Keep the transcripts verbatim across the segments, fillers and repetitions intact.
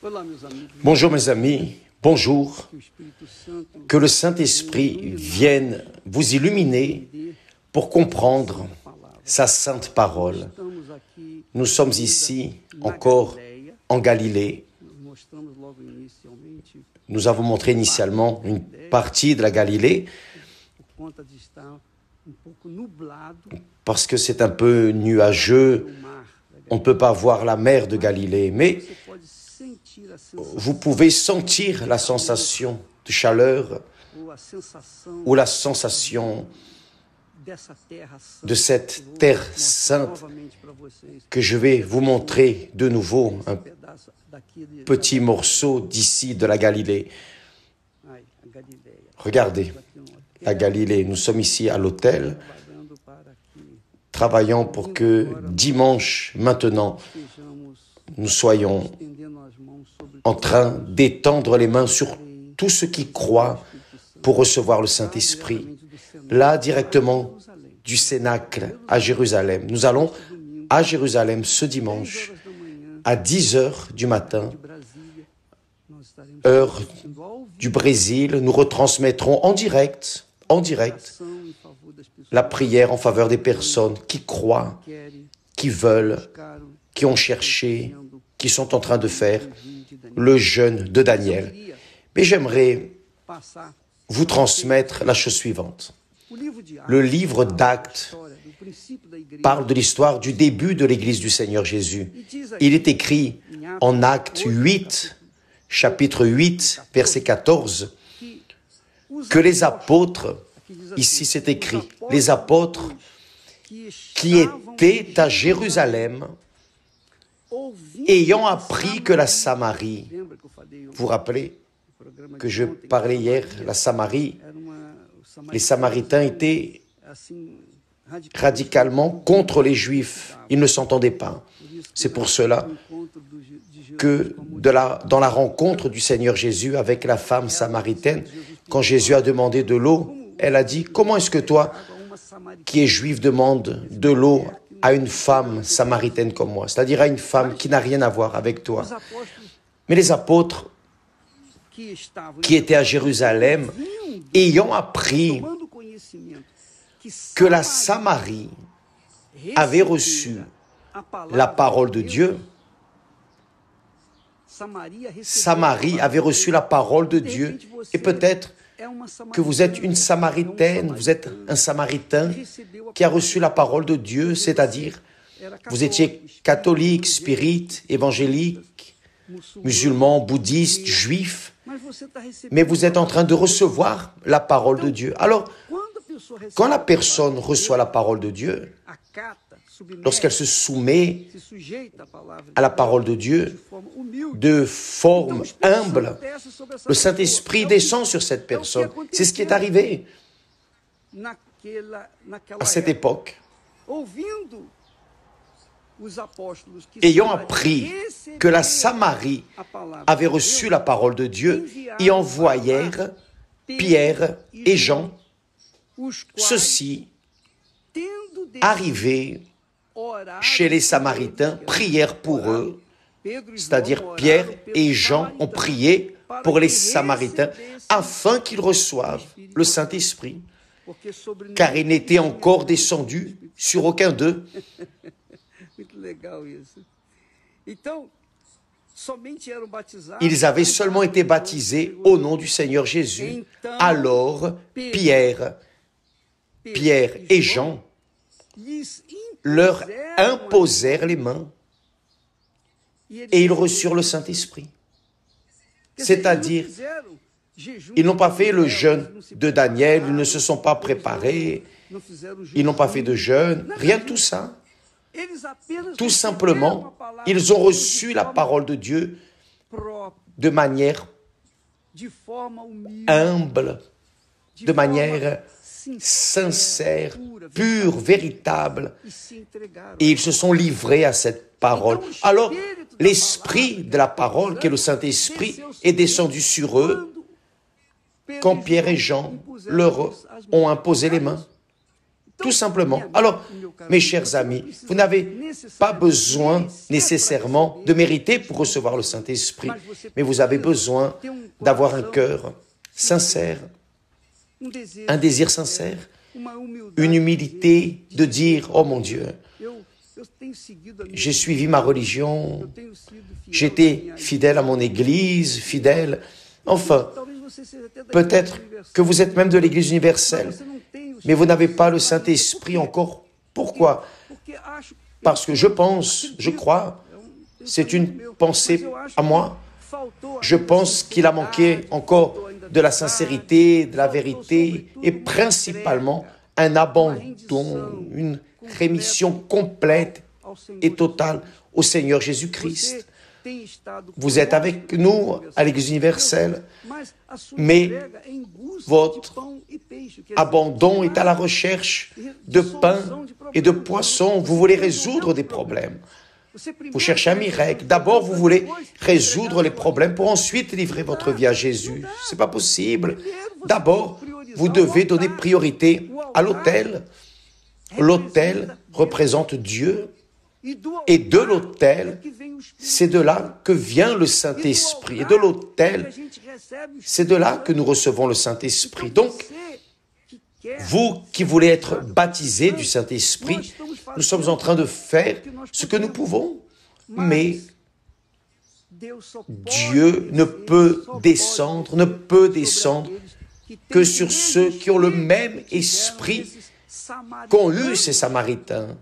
Bonjour mes amis, bonjour. Que le Saint-Esprit vienne vous illuminer pour comprendre sa sainte parole. Nous sommes ici encore en Galilée. Nous avons montré initialement une partie de la Galilée parce que c'est un peu nuageux. On ne peut pas voir la mer de Galilée, mais vous pouvez sentir la sensation de chaleur ou la sensation de cette terre sainte que je vais vous montrer de nouveau, un petit morceau d'ici de la Galilée. Regardez, la Galilée, nous sommes ici à l'hôtel, travaillant pour que dimanche, maintenant, nous soyons en train d'étendre les mains sur tous ceux qui croient pour recevoir le Saint-Esprit. Là, directement du Cénacle à Jérusalem. Nous allons à Jérusalem ce dimanche à dix heures du matin, heure du Brésil. Nous retransmettrons en direct, en direct, la prière en faveur des personnes qui croient, qui veulent, qui ont cherché, qui sont en train de faire le jeûne de Daniel. Mais j'aimerais vous transmettre la chose suivante. Le livre d'Actes parle de l'histoire du début de l'Église du Seigneur Jésus. Il est écrit en Actes huit, chapitre huit, verset quatorze, que les apôtres, ici c'est écrit, les apôtres qui étaient à Jérusalem, ayant appris que la Samarie, vous vous rappelez que je parlais hier, la Samarie, les Samaritains étaient radicalement contre les Juifs. Ils ne s'entendaient pas. C'est pour cela que de la, dans la rencontre du Seigneur Jésus avec la femme samaritaine, quand Jésus a demandé de l'eau, elle a dit, comment est-ce que toi, qui es juif, demandes de l'eau à une femme samaritaine comme moi, c'est-à-dire à une femme qui n'a rien à voir avec toi. Mais les apôtres qui étaient à Jérusalem, ayant appris que la Samarie avait reçu la parole de Dieu, Samarie avait reçu la parole de Dieu, et peut-être que vous êtes une Samaritaine, vous êtes un Samaritain qui a reçu la parole de Dieu, c'est-à-dire vous étiez catholique, spirite, évangélique, musulman, bouddhiste, juif, mais vous êtes en train de recevoir la parole de Dieu. Alors, quand la personne reçoit la parole de Dieu, lorsqu'elle se soumet à la parole de Dieu de forme humble, le Saint-Esprit descend sur cette personne. C'est ce qui est arrivé à cette époque. Ayant appris que la Samarie avait reçu la parole de Dieu, y envoyèrent Pierre et Jean. Ceux-ci, arrivés chez les Samaritains, prièrent pour eux, c'est-à-dire Pierre et Jean ont prié pour les Samaritains afin qu'ils reçoivent le Saint-Esprit, car il n'était encore descendu sur aucun d'eux. Ils avaient seulement été baptisés au nom du Seigneur Jésus. Alors, Pierre, Pierre et Jean leur imposèrent les mains et ils reçurent le Saint-Esprit. C'est-à-dire, ils n'ont pas fait le jeûne de Daniel, ils ne se sont pas préparés, ils n'ont pas fait de jeûne, rien de tout ça. Tout simplement, ils ont reçu la parole de Dieu de manière humble, de manière sincère, pure, véritable, et ils se sont livrés à cette parole. Alors, l'esprit de la parole, qui est le Saint-Esprit, est descendu sur eux quand Pierre et Jean leur ont imposé les mains. tout simplement. Alors, mes chers amis, vous n'avez pas besoin nécessairement de mériter pour recevoir le Saint-Esprit, mais vous avez besoin d'avoir un cœur sincère, un désir sincère, une humilité de dire, oh mon Dieu, j'ai suivi ma religion, j'étais fidèle à mon église, fidèle. Enfin, peut-être que vous êtes même de l'église universelle, mais vous n'avez pas le Saint-Esprit encore. Pourquoi? Parce que je pense, je crois, c'est une pensée à moi, je pense qu'il a manqué encore de la sincérité, de la vérité, et principalement un abandon, une rémission complète et totale au Seigneur Jésus-Christ. Vous êtes avec nous à l'Église universelle, mais votre abandon est à la recherche de pain et de poisson. Vous voulez résoudre des problèmes. Vous cherchez un miracle. D'abord, vous voulez résoudre les problèmes pour ensuite livrer votre vie à Jésus. Ce n'est pas possible. D'abord, vous devez donner priorité à l'autel. L'autel représente Dieu. Et de l'autel, c'est de là que vient le Saint-Esprit. Et de l'autel, c'est de là que nous recevons le Saint-Esprit. Donc, vous qui voulez être baptisés du Saint-Esprit, nous sommes en train de faire ce que nous pouvons, mais Dieu ne peut descendre, ne peut descendre que sur ceux qui ont le même esprit qu'ont eu ces Samaritains,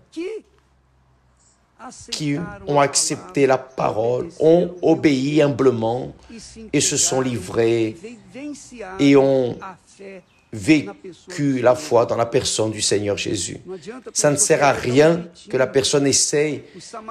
qui ont accepté la parole, ont obéi humblement et se sont livrés et ont vécu la foi dans la personne du Seigneur Jésus. Ça ne sert à rien que la personne essaye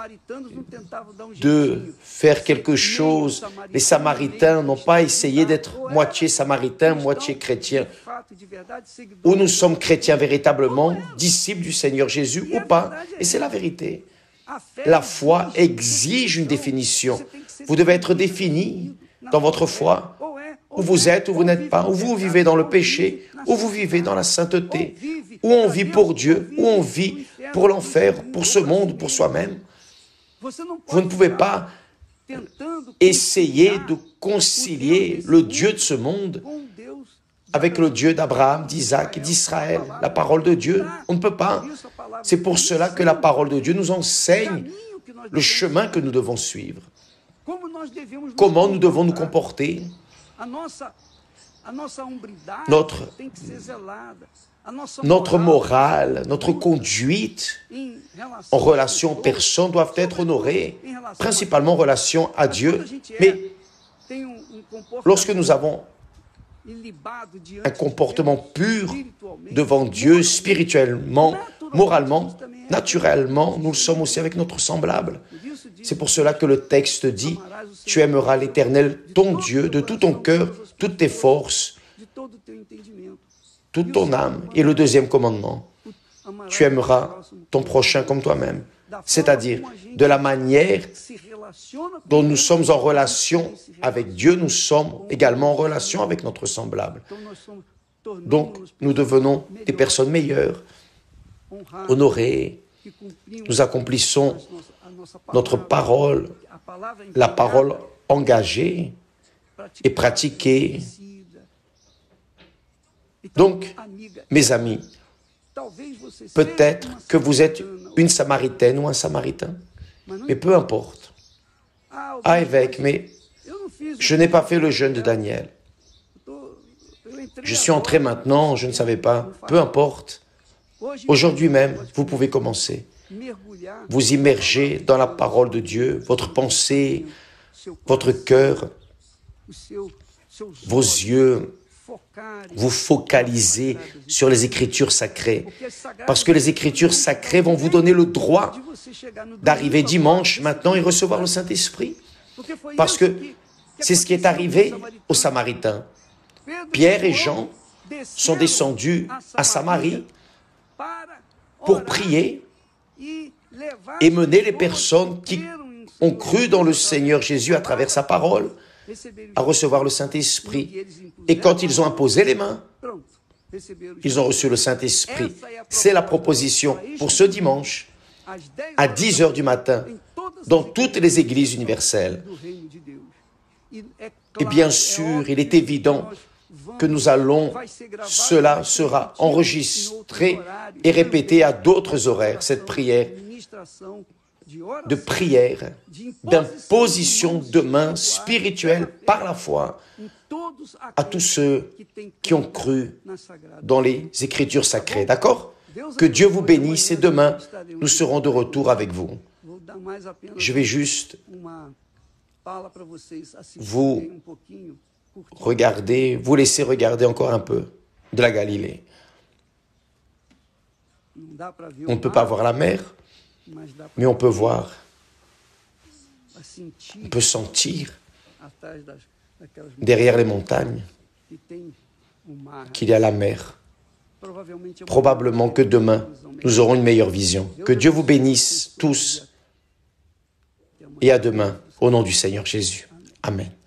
de faire quelque chose. Les Samaritains n'ont pas essayé d'être moitié Samaritains, moitié chrétiens. Ou nous sommes chrétiens véritablement, disciples du Seigneur Jésus ou pas. Et c'est la vérité. La foi exige une définition. Vous devez être défini dans votre foi. Où vous êtes, où vous n'êtes pas, où vous vivez dans le péché, où vous vivez dans la sainteté, où on vit pour Dieu, où on vit pour l'enfer, pour ce monde, pour soi-même. Vous ne pouvez pas essayer de concilier le Dieu de ce monde avec le Dieu d'Abraham, d'Isaac et d'Israël, la parole de Dieu. On ne peut pas. C'est pour cela que la parole de Dieu nous enseigne le chemin que nous devons suivre. Comment nous devons nous comporter. Notre, notre morale, notre conduite en relation aux personnes doivent être honorées, principalement en relation à Dieu. Mais lorsque nous avons un comportement pur devant Dieu, spirituellement, moralement, naturellement, nous le sommes aussi avec notre semblable. C'est pour cela que le texte dit « Tu aimeras l'Éternel, ton Dieu, de tout ton cœur, toutes tes forces, toute ton âme. » Et le deuxième commandement, « Tu aimeras ton prochain comme toi-même. » C'est-à-dire, de la manière dont nous sommes en relation avec Dieu, nous sommes également en relation avec notre semblable. Donc, nous devenons des personnes meilleures, honorées. Nous accomplissons notre parole, la parole engagée et pratiquée. Donc, mes amis, peut-être que vous êtes une Samaritaine ou un Samaritain, mais peu importe. Ah, évêque, mais je n'ai pas fait le jeûne de Daniel. Je suis entré maintenant, je ne savais pas. Peu importe. Aujourd'hui même, vous pouvez commencer. Vous immergez dans la parole de Dieu, votre pensée, votre cœur, vos yeux, vous focalisez sur les Écritures sacrées. Parce que les Écritures sacrées vont vous donner le droit d'arriver dimanche maintenant et recevoir le Saint-Esprit. Parce que c'est ce qui est arrivé aux Samaritains. Pierre et Jean sont descendus à Samarie pour prier et mener les personnes qui ont cru dans le Seigneur Jésus à travers sa parole à recevoir le Saint-Esprit. Et quand ils ont imposé les mains, ils ont reçu le Saint-Esprit. C'est la proposition pour ce dimanche, à dix heures du matin, dans toutes les églises universelles. Et bien sûr, il est évident que nous allons, cela sera enregistré et répété à d'autres horaires, cette prière de prière, d'imposition de main spirituelle par la foi à tous ceux qui ont cru dans les Écritures sacrées. D'accord? Que Dieu vous bénisse et demain, nous serons de retour avec vous. Je vais juste vous regarder, vous laisser regarder encore un peu de la Galilée. On ne peut pas voir la mer, mais on peut voir, on peut sentir derrière les montagnes qu'il y a la mer. Probablement que demain, nous aurons une meilleure vision. Que Dieu vous bénisse tous et à demain, au nom du Seigneur Jésus. Amen.